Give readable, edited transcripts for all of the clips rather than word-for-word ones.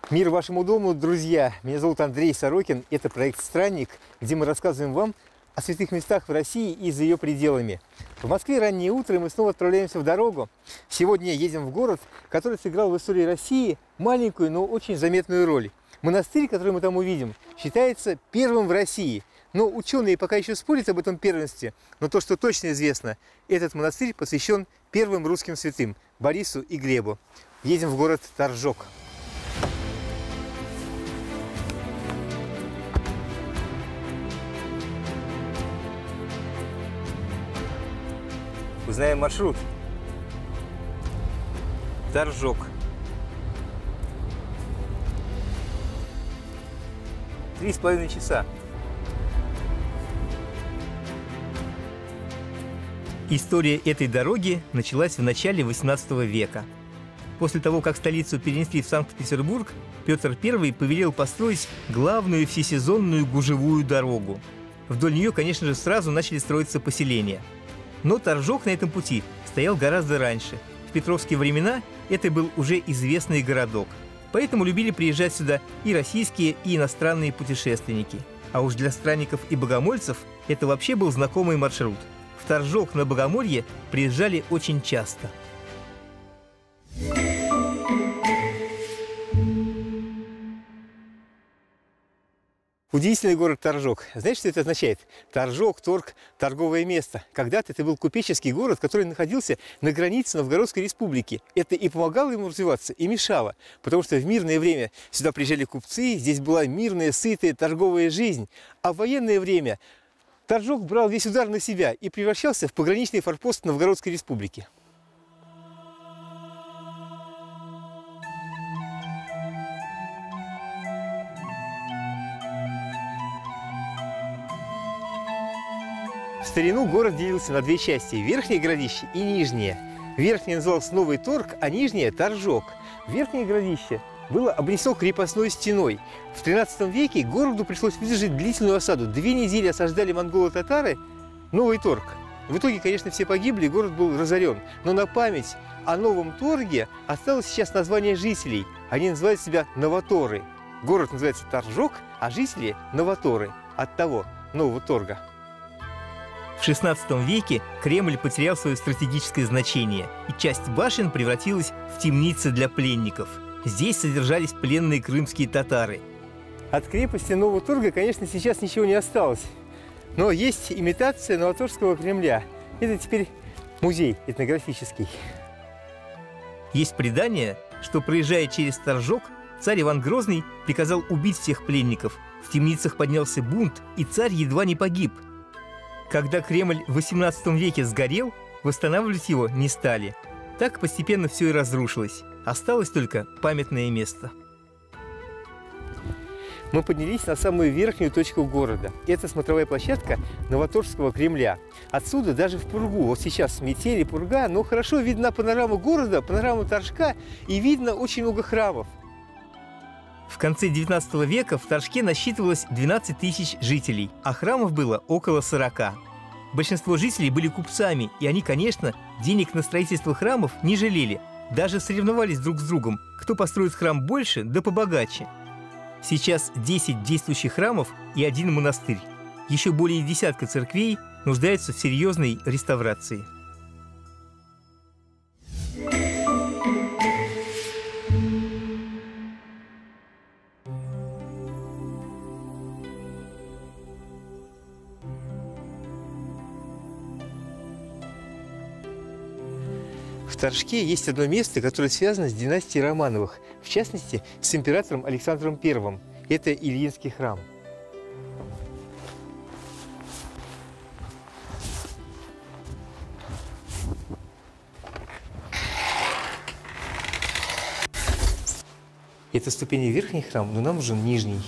Мир вашему дому, друзья! Меня зовут Андрей Сорокин. Это проект «Странник», где мы рассказываем вам о святых местах в России и за ее пределами. В Москве раннее утро, и мы снова отправляемся в дорогу. Сегодня едем в город, который сыграл в истории России маленькую, но очень заметную роль. Монастырь, который мы там увидим, считается первым в России. Но ученые пока еще спорят об этом первенстве. Но то, что точно известно, этот монастырь посвящен первым русским святым – Борису и Глебу. Едем в город Торжок. Узнаем маршрут. Торжок. 3,5 часа. История этой дороги началась в начале XVIII века. После того, как столицу перенесли в Санкт-Петербург, Петр I повелел построить главную всесезонную гужевую дорогу. Вдоль нее, конечно же, сразу начали строиться поселения. Но Торжок на этом пути стоял гораздо раньше. В петровские времена это был уже известный городок. Поэтому любили приезжать сюда и российские, и иностранные путешественники. А уж для странников и богомольцев это вообще был знакомый маршрут. В Торжок на Богомолье приезжали очень часто. Удивительный город Торжок. Знаете, что это означает? Торжок, торг, торговое место. Когда-то это был купеческий город, который находился на границе Новгородской республики. Это и помогало ему развиваться, и мешало. Потому что в мирное время сюда приезжали купцы, здесь была мирная, сытая торговая жизнь. А в военное время Торжок брал весь удар на себя и превращался в пограничный форпост Новгородской республики. В старину город делился на две части – Верхнее Городище и Нижнее. Верхнее называлось Новый Торг, а Нижнее – Торжок. Верхнее Городище было обнесено крепостной стеной. В XIII веке городу пришлось выдержать длительную осаду. 2 недели осаждали монголо-татары Новый Торг. В итоге, конечно, все погибли, город был разорен. Но на память о Новом Торге осталось сейчас название жителей. Они называют себя новоторы. Город называется Торжок, а жители – новоторы. Оттого Нового Торга. В XVI веке Кремль потерял свое стратегическое значение, и часть башен превратилась в темницы для пленников. Здесь содержались пленные крымские татары. От крепости Нового Торга, конечно, сейчас ничего не осталось. Но есть имитация Новоторгского Кремля. Это теперь музей этнографический. Есть предание, что, проезжая через Торжок, царь Иван Грозный приказал убить всех пленников. В темницах поднялся бунт, и царь едва не погиб. Когда Кремль в XVIII веке сгорел, восстанавливать его не стали. Так постепенно все и разрушилось. Осталось только памятное место. Мы поднялись на самую верхнюю точку города. Это смотровая площадка Новоторгского Кремля. Отсюда даже в пургу, вот сейчас метель и пурга, но хорошо видна панорама города, панорама Торжка, и видно очень много храмов. В конце XIX века в Торжке насчитывалось 12 тысяч жителей, а храмов было около 40. Большинство жителей были купцами, и они, конечно, денег на строительство храмов не жалели. Даже соревновались друг с другом, кто построит храм больше, да побогаче. Сейчас 10 действующих храмов и 1 монастырь. Еще более десятка церквей нуждаются в серьезной реставрации. В Торжке есть одно место, которое связано с династией Романовых, в частности, с императором Александром I. Это Ильинский храм. Это ступени верхний храм, но нам нужен нижний.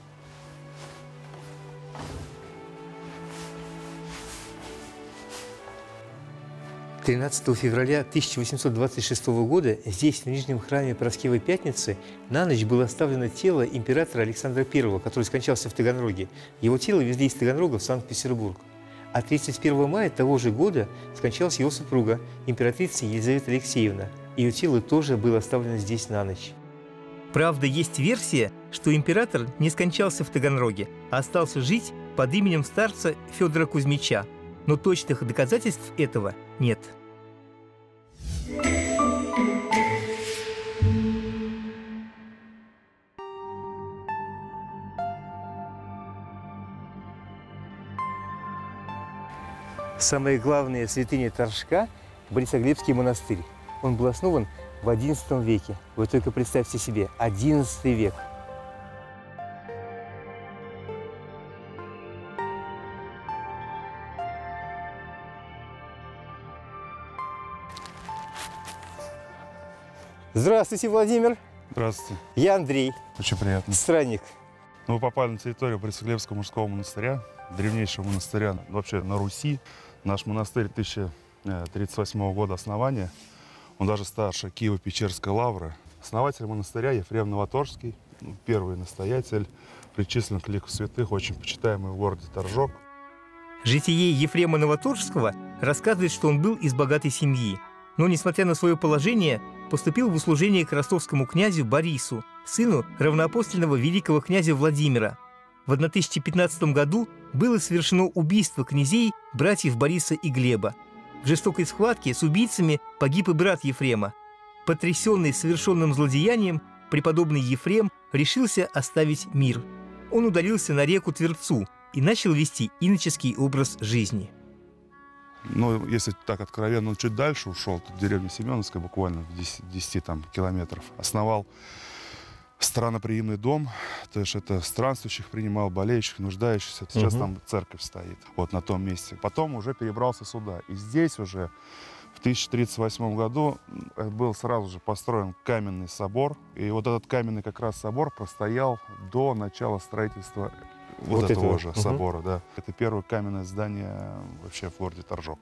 – 13 февраля 1826 года здесь, в Нижнем храме Параскевой Пятницы, на ночь было оставлено тело императора Александра I, который скончался в Таганроге. Его тело везли из Таганрога в Санкт-Петербург. А 31 мая того же года скончалась его супруга, императрица Елизавета Алексеевна. Ее тело тоже было оставлено здесь на ночь. Правда, есть версия, что император не скончался в Таганроге, а остался жить под именем старца Федора Кузьмича. Но точных доказательств этого нет. Самая главная святыня Торжка – Борисоглебский монастырь. Он был основан в XI веке. Вы только представьте себе, XI век. Здравствуйте, Владимир. Здравствуйте. Я Андрей. Очень приятно. Странник. Мы попали на территорию Борисоглебского мужского монастыря, древнейшего монастыря вообще на Руси. Наш монастырь 1038 года основания. Он даже старше Киево-Печерской лавры. Основатель монастыря Ефрем Новоторжский, первый настоятель, причислен к лику святых, очень почитаемый в городе Торжок. Житие Ефрема Новоторжского рассказывает, что он был из богатой семьи, но, несмотря на свое положение, поступил в услужение к ростовскому князю Борису, сыну равноапостольного великого князя Владимира. В 1015 году было совершено убийство князей, братьев Бориса и Глеба. В жестокой схватке с убийцами погиб и брат Ефрема. Потрясенный совершенным злодеянием, преподобный Ефрем решился оставить мир. Он удалился на реку Тверцу и начал вести иноческий образ жизни. Ну, если так откровенно, он чуть дальше ушел, тут деревня Семеновская, буквально в 10 километров. Основал странноприимный дом, то есть это странствующих принимал, болеющих, нуждающихся. Сейчас там церковь стоит, вот на том месте. Потом уже перебрался сюда. И здесь уже в 1038 году был сразу же построен каменный собор. И вот этот каменный как раз собор простоял до начала строительства вот этого же собора. Да. Это первое каменное здание вообще в городе Торжок.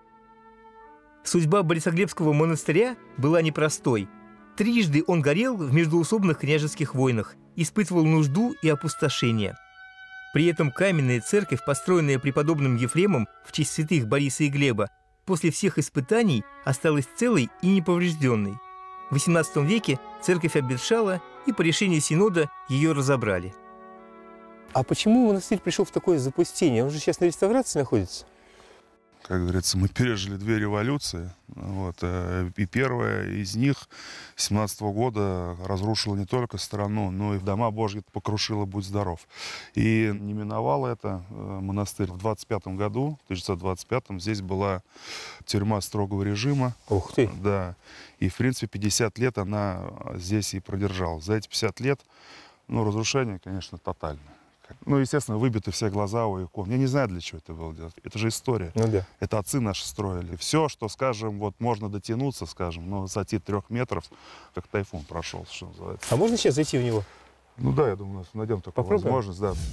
Судьба Борисоглебского монастыря была непростой. Трижды он горел в междоусобных княжеских войнах, испытывал нужду и опустошение. При этом каменная церковь, построенная преподобным Ефремом в честь святых Бориса и Глеба, после всех испытаний осталась целой и неповрежденной. В XVIII веке церковь обветшала, и по решению Синода ее разобрали. А почему монастырь пришел в такое запустение? Он же сейчас на реставрации находится. Как говорится, мы пережили 2 революции. Вот, и первая из них 17 года разрушила не только страну, но и дома Божьи покрушила, будь здоров. И не миновало это монастырь. В 25 году, 1925, здесь была тюрьма строгого режима. Ух ты! Да. И, в принципе, 50 лет она здесь и продержалась. За эти 50 лет, ну, разрушение, конечно, тотальное. Ну, естественно, выбиты все глаза у икон. Я не знаю, для чего это было делать. Это же история. Ну, да. Это отцы наши строили. Все, что, скажем, вот можно дотянуться, скажем, на высоте 3 метров, как тайфун прошел, что называется. А можно сейчас зайти в него? Ну да, я думаю, найдем такую возможность, да.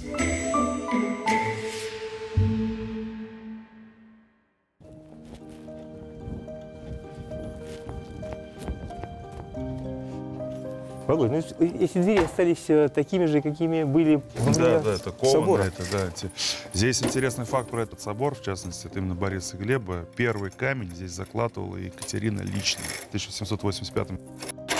Володь, ну, эти двери остались такими же, какими были да, это собор. Это, да. Здесь интересный факт про этот собор, в частности, это именно Бориса и Глеба. Первый камень здесь закладывала Екатерина лично в 1785 году.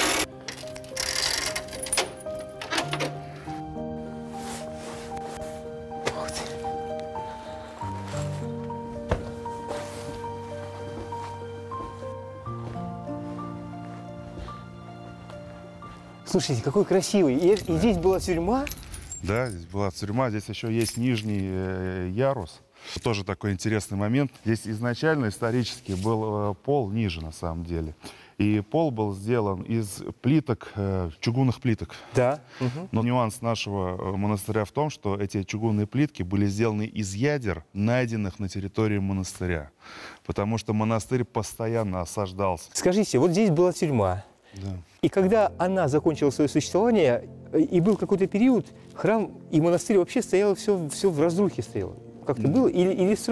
Слушайте, какой красивый. И здесь была тюрьма? Да, здесь была тюрьма. Здесь еще есть нижний ярус. Тоже такой интересный момент. Здесь изначально исторически был пол ниже, на самом деле. И пол был сделан из плиток, чугунных плиток. Да. Но нюанс нашего монастыря в том, что эти чугунные плитки были сделаны из ядер, найденных на территории монастыря. Потому что монастырь постоянно осаждался. Скажите, вот здесь была тюрьма. Да. И когда она закончила свое существование, и был какой-то период, храм и монастырь вообще стояло все в разрухе стояло. Как-то было? Или сразу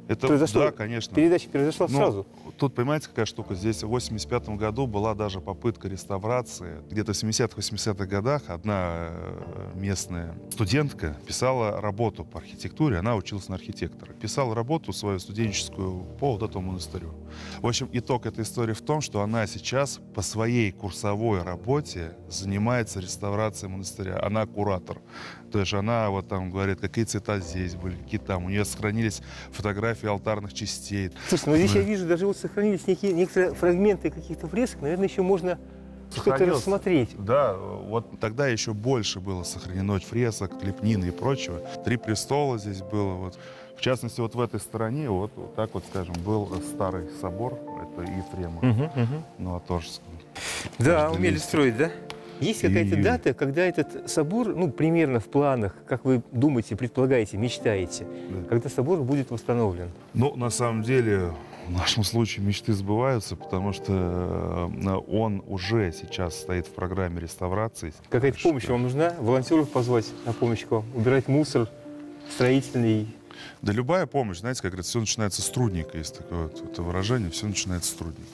Это, произошло, да, конечно. передача произошла Но сразу. тут, понимаете, какая штука? Здесь в 1985 году была даже попытка реставрации. Где-то в 70-80-х годах одна местная студентка писала работу по архитектуре. Она училась на архитектора. Писала работу свою студенческую по вот этому монастырю. В общем, итог этой истории в том, что она сейчас по своей курсовой работе занимается реставрацией монастыря. Она куратор. То есть она вот там говорит, какие цвета здесь были, какие там. У нее сохранились фотографии алтарных частей. Слушай, ну здесь я вижу, даже вот сохранились некоторые фрагменты каких-то фресок. Наверное, еще можно что-то рассмотреть. Да, вот тогда еще больше было сохранено фресок, лепнины и прочего. 3 престола здесь было. Вот. В частности, вот в этой стороне, вот так вот, скажем, был старый собор, это Ефрема, Новоторжского. Да, умели строить, да? Есть какая-то дата, когда этот собор, ну, примерно в планах, как вы думаете, предполагаете, мечтаете, когда собор будет восстановлен? Ну, на самом деле, в нашем случае мечты сбываются, потому что он уже сейчас стоит в программе реставрации. Какая-то помощь вам нужна? Волонтеров позвать на помощь к вам? Убирать мусор строительный? Да любая помощь, знаете, как говорится, все начинается с трудника. Есть такое вот это выражение, все начинается с трудника.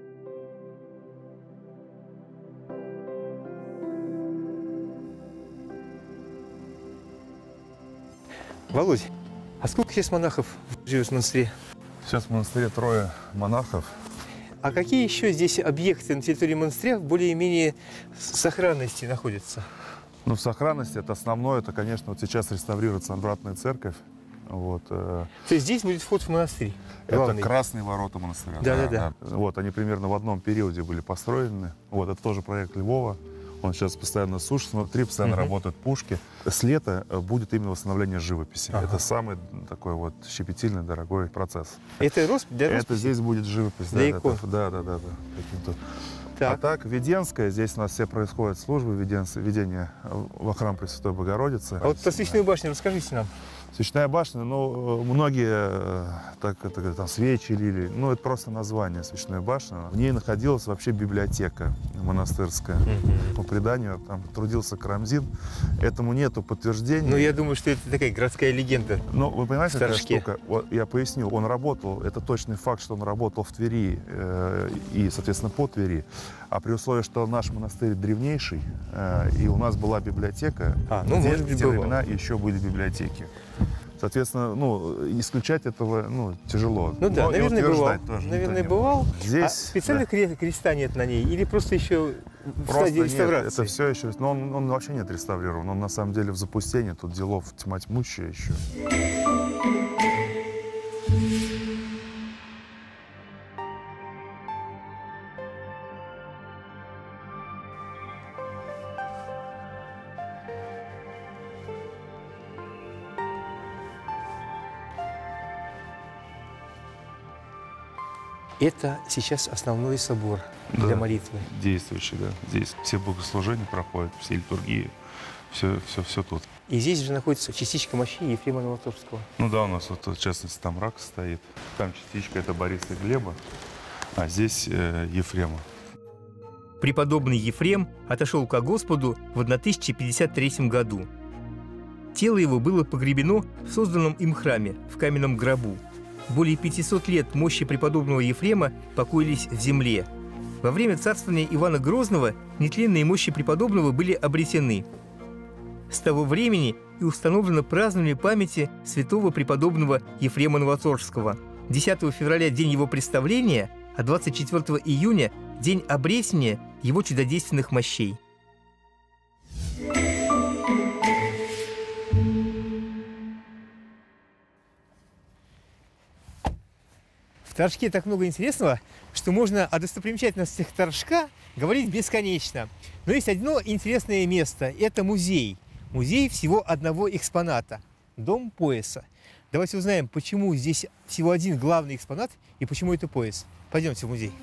Володь, а сколько сейчас монахов живет в монастыре? Сейчас в монастыре 3 монахов. А какие еще здесь объекты на территории монастыря в более-менее сохранности находятся? Ну, в сохранности это основное, это, конечно, вот сейчас реставрируется обратная церковь. Вот, То есть здесь будет вход в монастырь? это красные ворота монастыря. Да. Вот, они примерно в одном периоде были построены. Вот, это тоже проект Львова. Он сейчас постоянно сушится, внутри постоянно работают пушки. С лета будет именно восстановление живописи. Это самый такой вот щепетильный, дорогой процесс. Это роспись для росписи? Это здесь будет живопись. Для икон? Да. Так. А так, Веденская, здесь у нас все происходят службы, ведение во храм Пресвятой Богородицы. А вот про свечную башню расскажите нам. Свечная башня, ну, многие так это говорят, там свечи лили, ну, это просто название свечной башни. В ней находилась вообще библиотека монастырская. По преданию там трудился Карамзин. Этому нету подтверждений. Ну, я думаю, что это такая городская легенда. Ну, вы понимаете, какая штука? Вот, я поясню. Он работал, это точный факт, что он работал в Твери и, соответственно, по Твери. А при условии, что наш монастырь древнейший, и у нас была библиотека, может быть, в те времена еще были библиотеки. Соответственно, ну, исключать этого, ну, тяжело. Ну да, наверное, бывал. Тоже наверное, бывал. Здесь, а специально креста нет на ней? Или просто еще в стадии нет, реставрации? это все еще... Но он вообще нет реставрирован. Он на самом деле в запустении. Тут делов тьма тьмущая еще. Это сейчас основной собор для молитвы. Действующий, да. Здесь все богослужения проходят, все литургии, все тут. И здесь же находится частичка мощи Ефрема Новоторжского. Ну да, у нас вот, в частности, там рак стоит. Там частичка это Бориса и Глеба, а здесь Ефрема. Преподобный Ефрем отошел ко Господу в 1053 году. Тело его было погребено в созданном им храме, в каменном гробу. Более 500 лет мощи преподобного Ефрема покоились в земле. Во время царствования Ивана Грозного нетленные мощи преподобного были обретены. С того времени и установлено празднование памяти святого преподобного Ефрема Новоторжского. 10 февраля – день его представления, а 24 июня – день обретения его чудодейственных мощей. В Торжке так много интересного, что можно о достопримечательностях Торжка говорить бесконечно. Но есть одно интересное место – это музей. Музей всего одного экспоната – Дом пояса. Давайте узнаем, почему здесь всего один главный экспонат и почему это пояс. Пойдемте в музей.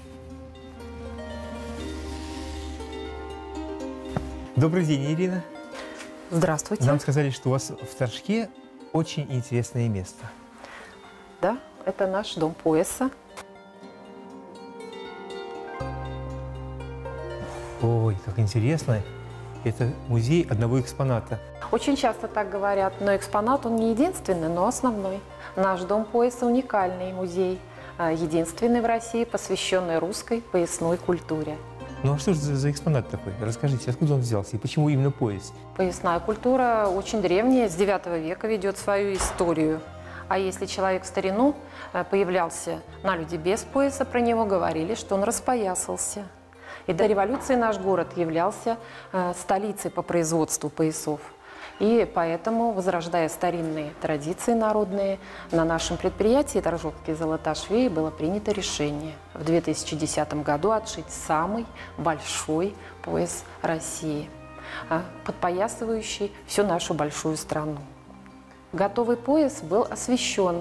Добрый день, Ирина. Здравствуйте. Нам сказали, что у вас в Торжке очень интересное место. Да, это наш дом пояса. Ой, как интересно. Это музей одного экспоната. Очень часто так говорят, но экспонат он не единственный, но основной. Наш дом пояса уникальный музей, единственный в России, посвященный русской поясной культуре. Ну а что же за экспонат такой? Расскажите, откуда он взялся и почему именно пояс? Поясная культура очень древняя, с 9 века ведет свою историю. А если человек в старину появлялся на люди без пояса, про него говорили, что он распоясался. И до революции наш город являлся столицей по производству поясов. И поэтому, возрождая старинные традиции народные, на нашем предприятии Торжокский золотошвей было принято решение в 2010 году отшить самый большой пояс России, подпоясывающий всю нашу большую страну. Готовый пояс был освящен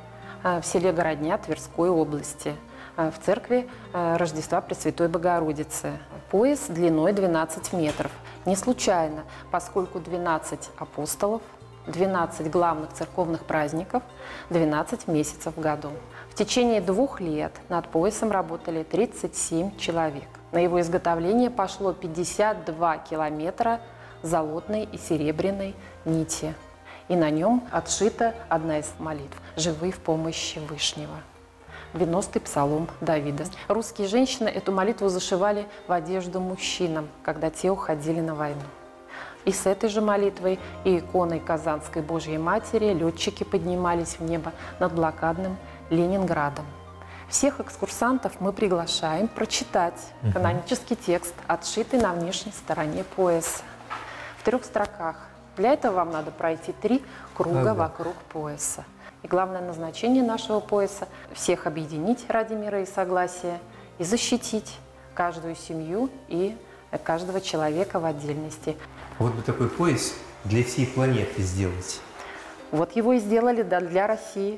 в селе Городня Тверской области, в церкви Рождества Пресвятой Богородицы. Пояс длиной 12 метров. Не случайно, поскольку 12 апостолов, 12 главных церковных праздников, 12 месяцев в году. В течение 2 лет над поясом работали 37 человек. На его изготовление пошло 52 километра золотной и серебряной нити. И на нем отшита одна из молитв «Живы в помощи Вышнего». 90-й псалом Давида. Русские женщины эту молитву зашивали в одежду мужчинам, когда те уходили на войну. И с этой же молитвой и иконой Казанской Божьей Матери летчики поднимались в небо над блокадным Ленинградом. Всех экскурсантов мы приглашаем прочитать канонический текст, отшитый на внешней стороне пояса, в 3 строках. Для этого вам надо пройти 3 круга вокруг пояса. И главное назначение нашего пояса – всех объединить ради мира и согласия и защитить каждую семью и каждого человека в отдельности. Вот бы такой пояс для всей планеты сделать. Вот его и сделали для России.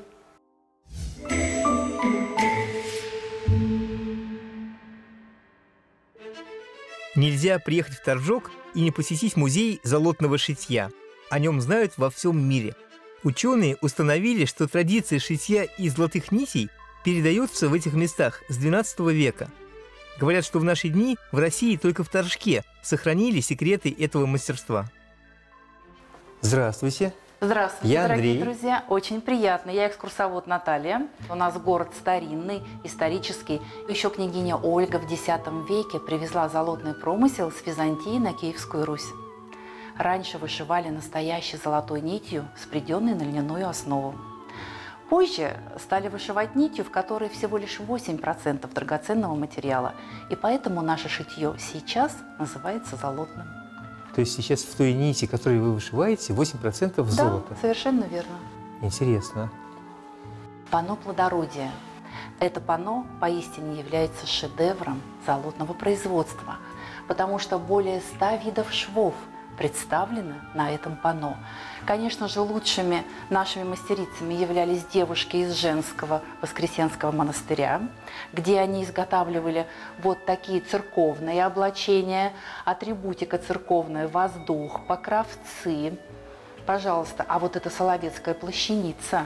Нельзя приехать в Торжок и не посетить музей золотного шитья. О нем знают во всем мире. Ученые установили, что традиция шитья из золотых нитей передается в этих местах с XII века. Говорят, что в наши дни в России только в Торжке сохранили секреты этого мастерства. Здравствуйте. Здравствуйте, Я дорогие Андрей. друзья. Очень приятно. Я экскурсовод Наталья. У нас город старинный, исторический. Еще княгиня Ольга в X веке привезла золотный промысел с Византии на Киевскую Русь. Раньше вышивали настоящей золотой нитью, сплетенной на льняную основу. Позже стали вышивать нитью, в которой всего лишь 8% драгоценного материала. И поэтому наше шитье сейчас называется золотным. То есть сейчас в той нити, которую вы вышиваете, 8% золота? Да, совершенно верно. Интересно. Панно плодородия. Это панно поистине является шедевром золотного производства, потому что более 100 видов швов представлены на этом панно. Конечно же, лучшими нашими мастерицами являлись девушки из женского Воскресенского монастыря, где они изготавливали вот такие церковные облачения, атрибутика церковная, воздух, покровцы. Пожалуйста, а вот эта Соловецкая плащаница.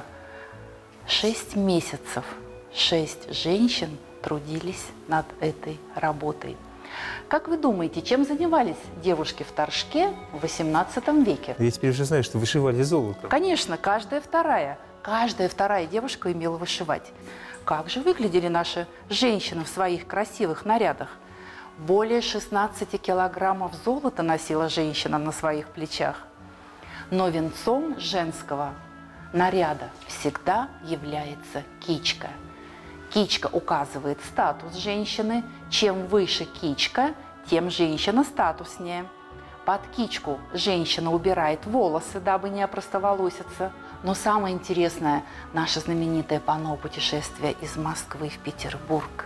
6 месяцев 6 женщин трудились над этой работой. Как вы думаете, чем занимались девушки в Торжке в XVIII веке? Я теперь уже знаю, что вышивали золото. Конечно, каждая вторая девушка умела вышивать. Как же выглядели наши женщины в своих красивых нарядах? Более 16 килограммов золота носила женщина на своих плечах. Но венцом женского наряда всегда является кичка. Кичка указывает статус женщины. Чем выше кичка, тем женщина статуснее. Под кичку женщина убирает волосы, дабы не опростоволоситься. Но самое интересное – наше знаменитое панно путешествия из Москвы в Петербург.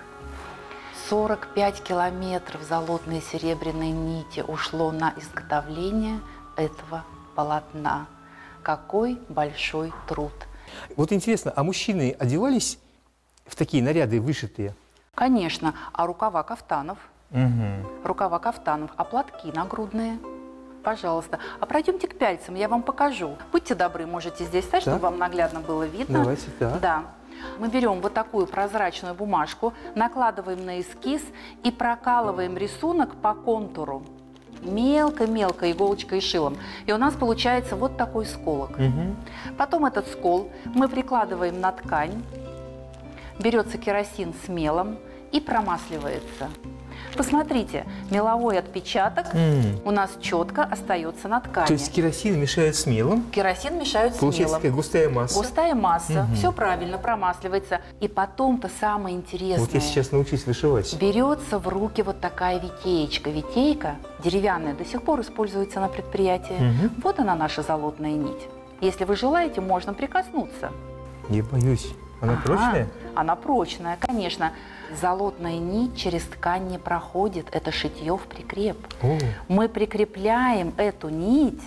45 километров золотной и серебряной нити ушло на изготовление этого полотна. Какой большой труд! Вот интересно, а мужчины одевались в такие наряды вышитые? Конечно, а рукава кафтанов? Угу. Рукава кафтанов, а платки нагрудные? Пожалуйста. А пройдемте к пяльцам, я вам покажу. Будьте добры, можете здесь стать, чтобы вам наглядно было видно. Давайте, да. Да. Мы берем вот такую прозрачную бумажку, накладываем на эскиз и прокалываем рисунок по контуру. мелко-мелко иголочкой и шилом. И у нас получается вот такой сколок. Потом этот скол мы прикладываем на ткань, берется керосин с мелом и промасливается. Посмотрите, меловой отпечаток у нас четко остается на ткани. То есть керосин мешает с мелом? Керосин мешают с Получается мелом. такая густая масса. Густая масса, все правильно, промасливается. И потом-то самое интересное. Вот я сейчас научусь вышивать. Берется в руки вот такая витеечка. Витейка деревянная до сих пор используется на предприятии. Вот она, наша золотная нить. Если вы желаете, можно прикоснуться. Я боюсь. Она прочная? Она прочная, конечно. Золотная нить через ткань не проходит. Это шитье в прикреп. О. Мы прикрепляем эту нить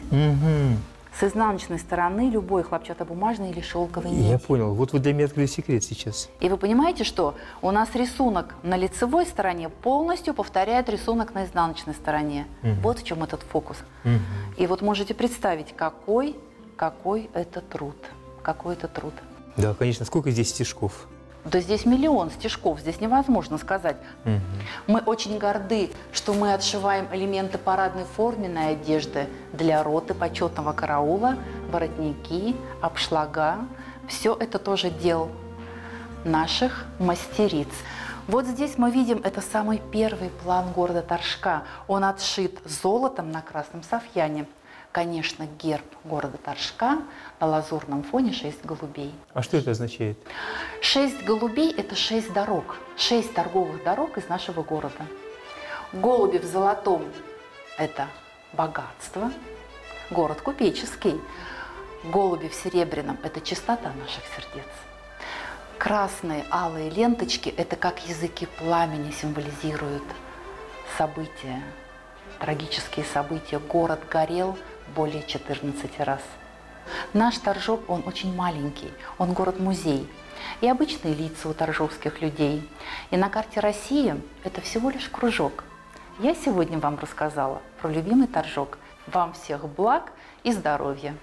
с изнаночной стороны любой хлопчатобумажной или шелковой нити. Я понял. Вот вы для меня открыли секрет сейчас. И вы понимаете, что у нас рисунок на лицевой стороне полностью повторяет рисунок на изнаночной стороне. Вот в чем этот фокус. И вот можете представить, какой это труд. Какой это труд. Да, конечно. Сколько здесь стежков? Да здесь миллион стежков, здесь невозможно сказать. Мы очень горды, что мы отшиваем элементы парадной форменной одежды для роты, почетного караула, воротники, обшлага. Все это тоже дел наших мастериц. Вот здесь мы видим, это самый первый план города Торжка. Он отшит золотом на красном софьяне. Конечно, герб города Торжка, на лазурном фоне 6 голубей. А что это означает? 6 голубей – это 6 дорог, 6 торговых дорог из нашего города. Голуби в золотом – это богатство, город купеческий. Голуби в серебряном – это чистота наших сердец. Красные, алые ленточки – это как языки пламени символизируют события, трагические события. Город горел более 14 раз. Наш Торжок, он очень маленький, он город-музей. И обычные лица у торжковских людей. И на карте России это всего лишь кружок. Я сегодня вам рассказала про любимый Торжок. Вам всех благ и здоровья!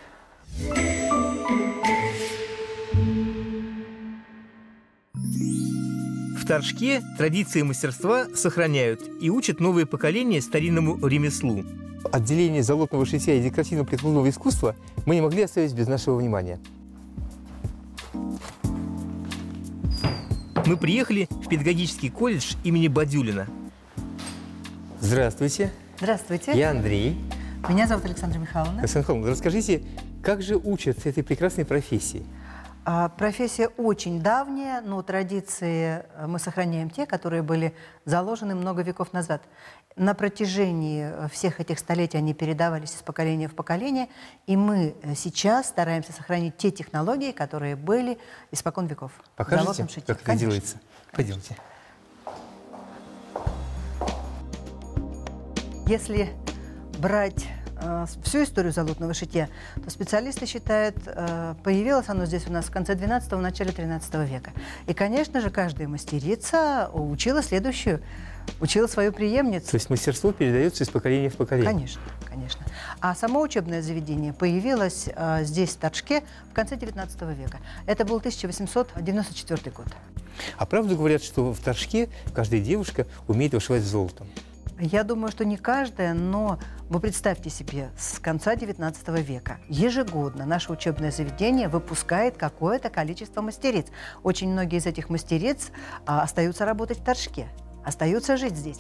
В Торжке традиции мастерства сохраняют и учат новые поколения старинному ремеслу. Отделение золотного шитья и декоративно-прикладного искусства мы не могли оставить без нашего внимания. Мы приехали в педагогический колледж имени Бадюлина. Здравствуйте. Здравствуйте. Я Андрей. Меня зовут Александра Михайловна. Александра Михайловна, расскажите, как же учат этой прекрасной профессии? Профессия очень давняя, но традиции мы сохраняем те, которые были заложены много веков назад. На протяжении всех этих столетий они передавались из поколения в поколение, и мы сейчас стараемся сохранить те технологии, которые были испокон веков. Покажите, как это делается? Пойдемте. Если брать всю историю золотного шитья, то специалисты считают, появилось оно здесь у нас в конце XII, в начале XIII века. И, конечно же, каждая мастерица учила учила свою преемницу. То есть мастерство передается из поколения в поколение? Конечно, конечно. А само учебное заведение появилось здесь, в Торжке, в конце XIX века. Это был 1894 год. А правду говорят, что в Торжке каждая девушка умеет вышивать золотом? Я думаю, что не каждая, но вы представьте себе, с конца XIX века ежегодно наше учебное заведение выпускает какое-то количество мастериц. Очень многие из этих мастериц остаются работать в Торжке, остаются жить здесь.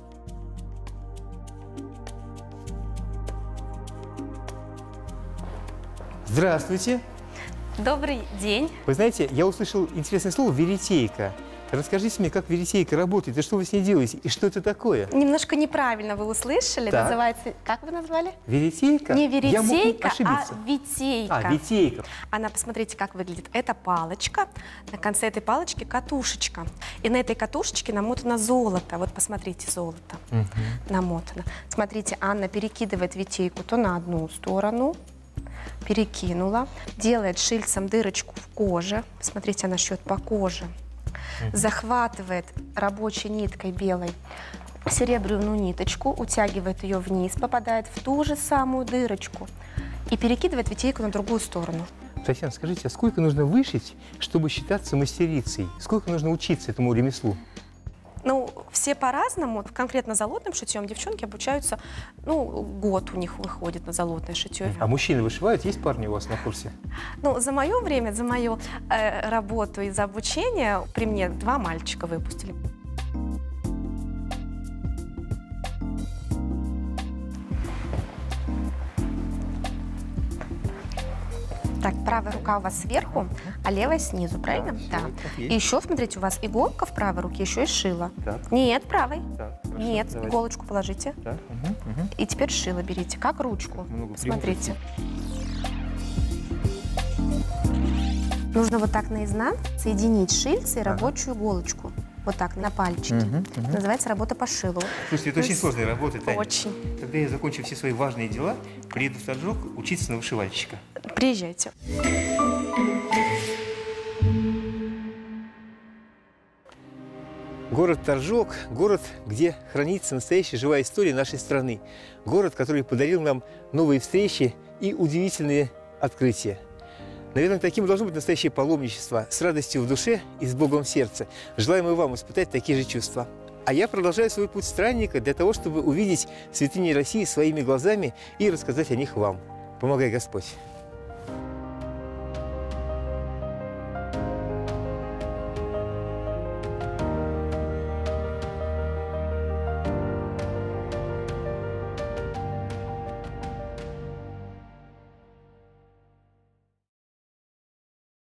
Здравствуйте. Добрый день. Вы знаете, я услышал интересное слово «веретейка». Расскажите мне, как веретейка работает, и что вы с ней делаете, и что это такое? Немножко неправильно вы услышали. Так. Называется, как вы назвали? Веретейка? Не Я мог веретейка, а ошибиться. витейка. А, витейка. Она, посмотрите, как выглядит. Это палочка. На конце этой палочки катушечка. И на этой катушечке намотано золото. Вот посмотрите, золото намотано. Смотрите, Анна перекидывает витейку то на одну сторону, перекинула, делает шильцем дырочку в коже. Смотрите, она шьет по коже. Захватывает рабочей ниткой белой серебряную ниточку, утягивает ее вниз, попадает в ту же самую дырочку и перекидывает витейку на другую сторону. Татьяна, скажите, а сколько нужно вышить, чтобы считаться мастерицей? Сколько нужно учиться этому ремеслу? Ну, в все по-разному. Конкретно золотным шитьем девчонки обучаются, ну, год у них выходит на золотное шитье. А мужчины вышивают? Есть парни у вас на курсе? Ну, за мое время, за мою работу и за обучение при мне 2 мальчика выпустили. Так, правая рука у вас сверху, а левая снизу, правильно? Да. И еще, смотрите, у вас иголка в правой руке, еще и шило. Так. Нет, правой. Так, хорошо, Нет, давайте. иголочку положите. Так, И теперь шило берите, как ручку. Много Смотрите. Нужно вот так наизнанку соединить шильце и рабочую иголочку. Вот так, на пальчике. Это называется работа по шилу. Слушайте, это очень сложная работа, Таня. Очень. Когда я закончу все свои важные дела, приеду в Торжок учиться на вышивальщика. Приезжайте. Город Торжок – город, где хранится настоящая живая история нашей страны. Город, который подарил нам новые встречи и удивительные открытия. Наверное, таким должно быть настоящее паломничество, с радостью в душе и с Богом в сердце. Желаем и вам испытать такие же чувства. А я продолжаю свой путь странника для того, чтобы увидеть святыни России своими глазами и рассказать о них вам. Помогай Господь!